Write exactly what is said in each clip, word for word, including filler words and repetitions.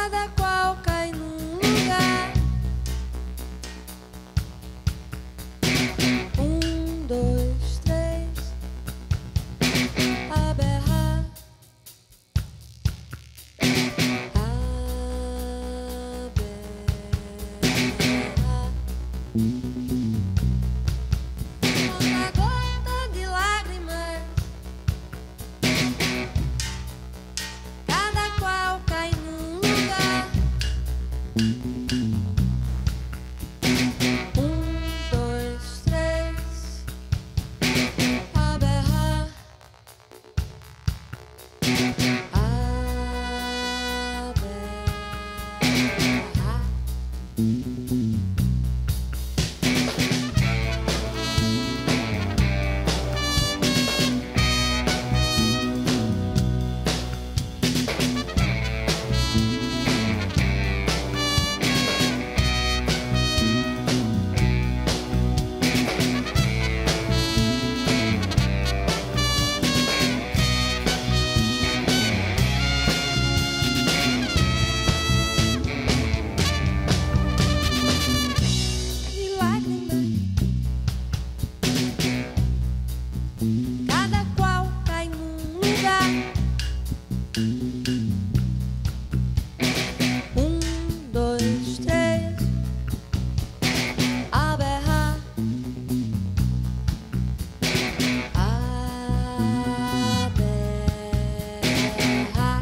cada qual cai num lugar. Um, dois, três, a berrar, a berrar. Uma gota de lágrimas, cada qual cai num lugar. Um, dois, três, a berrar, a berrar. De lágrimas, cada qual cai num lugar. Um, dois, três, a berrar, a berrar.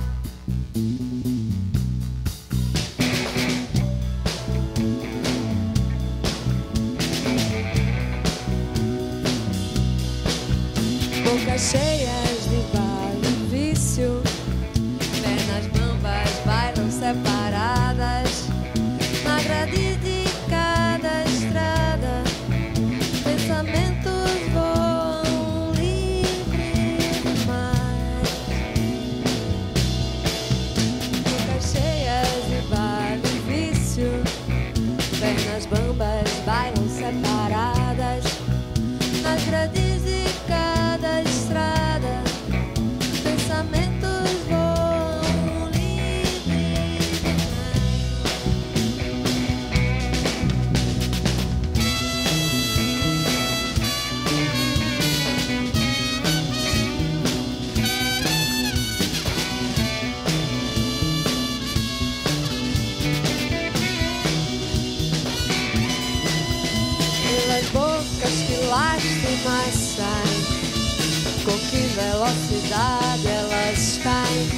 Bocas cheias de vale vício, pernas bambas bailam separadas na grade de cada estrada. Pensamentos voam livres demais. Bocas cheias de vale vício, pernas bambas bailam separadas nas grades de cada estrada. Pensamentos voam livres demais. Pelas bocas que lástimas saem, com que velocidade elas caem.